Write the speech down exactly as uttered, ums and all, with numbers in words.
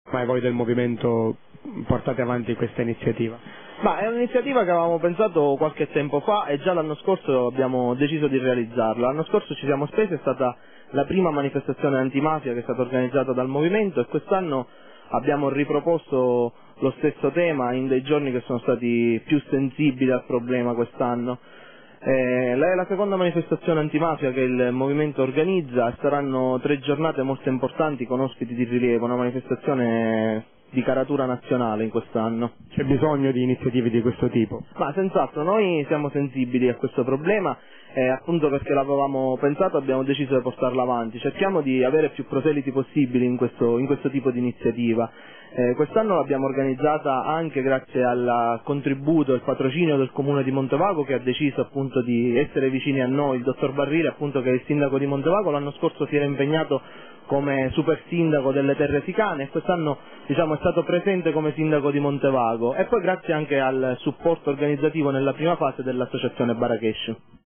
Ma voi del movimento portate avanti questa iniziativa? Ma è un'iniziativa che avevamo pensato qualche tempo fa e già l'anno scorso abbiamo deciso di realizzarla. L'anno scorso ci siamo spesi, è stata la prima manifestazione antimafia che è stata organizzata dal movimento e quest'anno abbiamo riproposto lo stesso tema in dei giorni che sono stati più sensibili al problema quest'anno. Eh, è la seconda manifestazione antimafia che il movimento organizza e saranno tre giornate molto importanti con ospiti di rilievo, una manifestazione di caratura nazionale in quest'anno. C'è bisogno di iniziative di questo tipo? Ma senz'altro, noi siamo sensibili a questo problema e appunto perché l'avevamo pensato abbiamo deciso di portarla avanti. Cerchiamo di avere più proseliti possibili in questo, in questo tipo di iniziativa. Eh, quest'anno l'abbiamo organizzata anche grazie al contributo e al patrocinio del comune di Montevago che ha deciso appunto di essere vicini a noi. Il dottor Barrile, appunto, che è il sindaco di Montevago, l'anno scorso si era impegnato come super sindaco delle Terre Sicane e quest'anno diciamo, è stato presente come sindaco di Montevago e poi grazie anche al supporto organizzativo nella prima fase dell'associazione Barakesh.